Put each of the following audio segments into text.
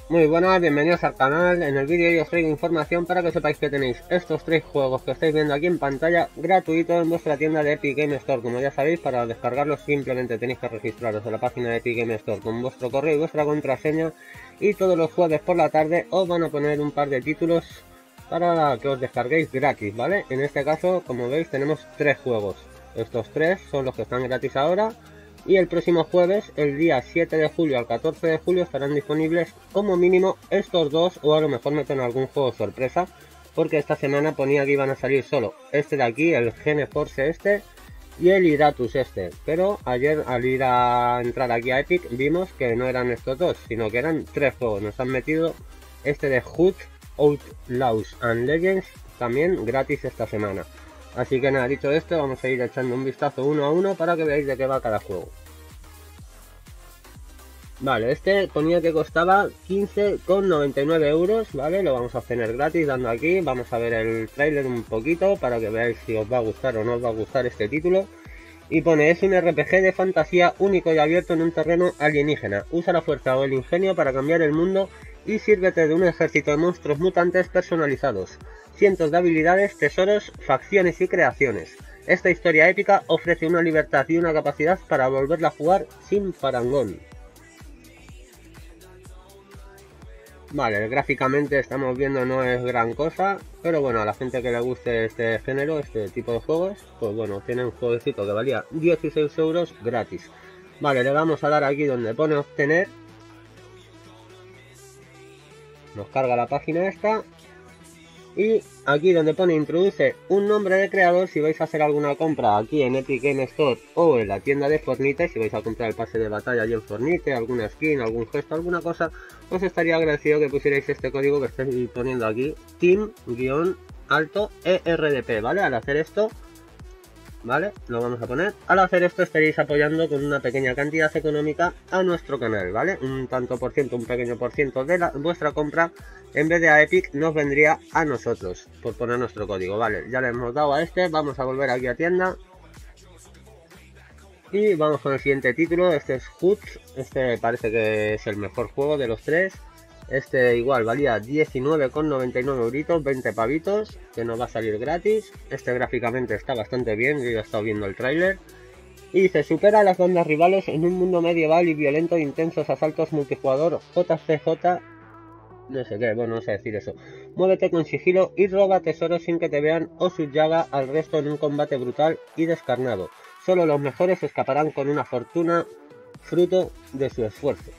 Muy buenas, bienvenidos al canal. En el vídeo yo os traigo información para que sepáis que tenéis estos 3 juegos que estáis viendo aquí en pantalla gratuitos en vuestra tienda de Epic Game Store. Como ya sabéis, para descargarlos simplemente tenéis que registraros en la página de Epic Game Store con vuestro correo y vuestra contraseña, y todos los jueves por la tarde os van a poner un par de títulos para que os descarguéis gratis, ¿vale? En este caso, como veis, tenemos 3 juegos. Estos 3 son los que están gratis ahora. Y el próximo jueves, el día 7 de julio al 14 de julio, estarán disponibles como mínimo estos 2, o a lo mejor meten algún juego sorpresa, porque esta semana ponía que iban a salir solo este de aquí, el GeForce este, y el Idatus este. Pero ayer, al ir a entrar aquí a Epic, vimos que no eran estos 2, sino que eran 3 juegos. Nos han metido este de HUT Outlaws and Legends también gratis esta semana. Así que nada, dicho esto, vamos a ir echando un vistazo uno a uno para que veáis de qué va cada juego. Vale, este ponía que costaba 15,99 euros, ¿vale? Lo vamos a obtener gratis dando aquí. Vamos a ver el tráiler un poquito para que veáis si os va a gustar o no os va a gustar este título. Y pone, es un RPG de fantasía único y abierto en un terreno alienígena. Usa la fuerza o el ingenio para cambiar el mundo y sírvete de un ejército de monstruos mutantes personalizados. Cientos de habilidades, tesoros, facciones y creaciones. Esta historia épica ofrece una libertad y una capacidad para volverla a jugar sin parangón. Vale, gráficamente estamos viendo no es gran cosa, pero bueno, a la gente que le guste este género, este tipo de juegos, pues bueno, tiene un jueguecito que valía 16 euros gratis. Vale, le vamos a dar aquí donde pone obtener. Nos carga la página esta. Y aquí donde pone introduce un nombre de creador, si vais a hacer alguna compra aquí en Epic Game Store o en la tienda de Fortnite, si vais a comprar el pase de batalla allí en Fortnite, alguna skin, algún gesto, alguna cosa, os estaría agradecido que pusierais este código que estoy poniendo aquí, team-erdp, ¿vale? Al hacer esto, ¿vale? Lo vamos a poner. Al hacer esto estaréis apoyando con una pequeña cantidad económica a nuestro canal, ¿vale? Un tanto por ciento, un pequeño por ciento de vuestra compra, en vez de a Epic, nos vendría a nosotros por poner nuestro código, ¿vale? Ya le hemos dado a este, vamos a volver aquí a tienda. Y vamos con el siguiente título. Este es HUT, este parece que es el mejor juego de los 3. Este igual valía 19,99 euritos, 20 pavitos, que nos va a salir gratis. Este gráficamente está bastante bien, yo ya he estado viendo el tráiler. Y dice, supera a las bandas rivales en un mundo medieval y violento de intensos asaltos multijugador JCJ, no sé qué, bueno, no sé decir eso. Muévete con sigilo y roba tesoros sin que te vean o subyaga al resto en un combate brutal y descarnado. Solo los mejores escaparán con una fortuna fruto de su esfuerzo.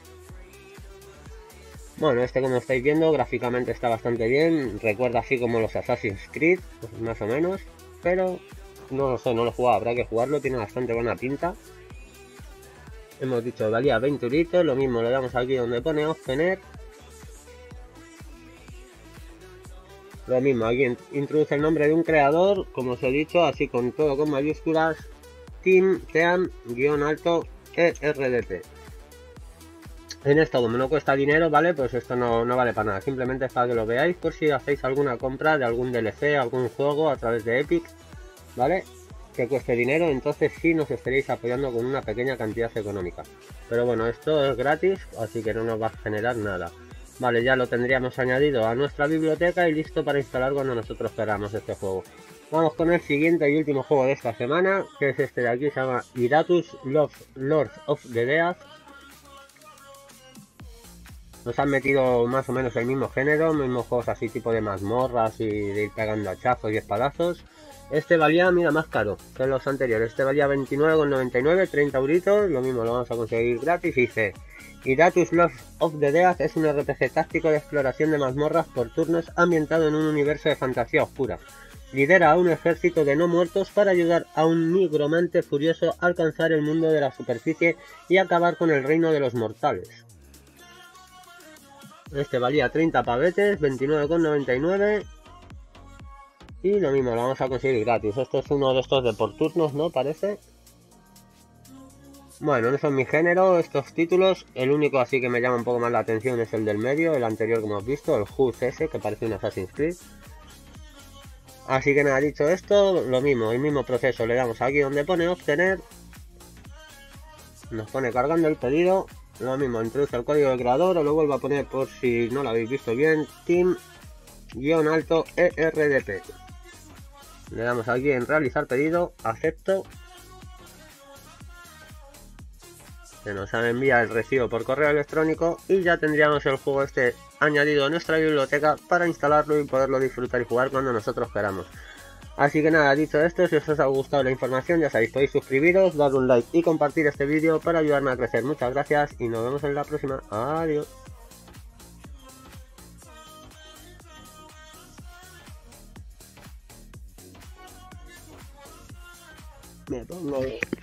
Bueno, este como estáis viendo gráficamente está bastante bien, recuerda así como los Assassin's Creed, más o menos, pero no lo sé, no lo he jugado, habrá que jugarlo, tiene bastante buena pinta. Hemos dicho valía 20 euritos, lo mismo le damos aquí donde pone obtener. Lo mismo, aquí introduce el nombre de un creador, como os he dicho, así con todo con mayúsculas, team-erdp. En esto, como no cuesta dinero, ¿vale? Pues esto no vale para nada, simplemente es para que lo veáis por si hacéis alguna compra de algún DLC, algún juego a través de Epic, ¿vale? Que cueste dinero, entonces sí nos estaréis apoyando con una pequeña cantidad económica. Pero bueno, esto es gratis, así que no nos va a generar nada. Vale, ya lo tendríamos añadido a nuestra biblioteca y listo para instalar cuando nosotros queramos este juego. Vamos con el siguiente y último juego de esta semana, que es este de aquí, se llama Idatus Lords of the Dead. Nos han metido más o menos el mismo género, mismos juegos así tipo de mazmorras y de ir pegando hachazos y espadazos. Este valía, mira, más caro que los anteriores. Este valía 29,99, 30 euritos, lo mismo lo vamos a conseguir gratis. Y dice, Idatus Lords of the Dead es un RPG táctico de exploración de mazmorras por turnos ambientado en un universo de fantasía oscura. Lidera a un ejército de no muertos para ayudar a un nigromante furioso a alcanzar el mundo de la superficie y acabar con el reino de los mortales. Este valía 30 pavetes, 29,99. Y lo mismo, lo vamos a conseguir gratis. Esto es uno de estos de por turnos, ¿no? Parece. Bueno, no son mi género estos títulos. El único así que me llama un poco más la atención es el del medio, el anterior que hemos visto, el HUT ese, que parece un Assassin's Creed. Así que nada, dicho esto, lo mismo, el mismo proceso. Le damos aquí donde pone obtener. Nos pone cargando el pedido. Lo mismo, introduce el código del creador, o lo vuelvo a poner por si no lo habéis visto bien. Team-ERDP. Le damos aquí en realizar pedido, acepto. Se nos envía el recibo por correo electrónico y ya tendríamos el juego este añadido a nuestra biblioteca para instalarlo y poderlo disfrutar y jugar cuando nosotros queramos. Así que nada, dicho esto, si os ha gustado la información, ya sabéis, podéis suscribiros, dar un like y compartir este vídeo para ayudarme a crecer. Muchas gracias y nos vemos en la próxima. Adiós. Me pongo...